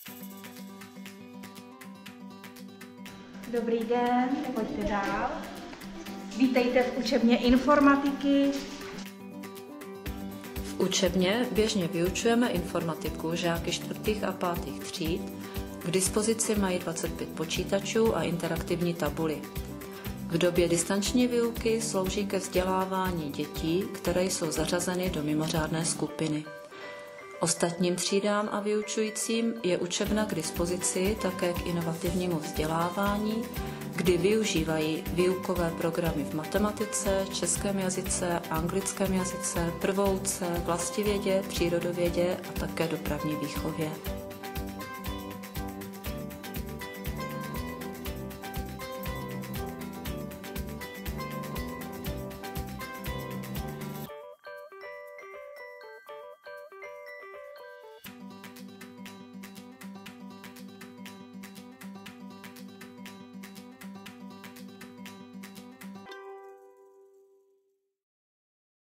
Dobrý den, pojďte dál. Vítejte v učebně informatiky. V učebně běžně vyučujeme informatiku žáky 4. a 5. tříd. K dispozici mají 25 počítačů a interaktivní tabuly. V době distanční výuky slouží ke vzdělávání dětí, které jsou zařazeny do mimořádné skupiny. Ostatním třídám a vyučujícím je učebna k dispozici také k inovativnímu vzdělávání, kdy využívají výukové programy v matematice, českém jazyce, anglickém jazyce, prvouce, vlastivědě, přírodovědě a také dopravní výchově.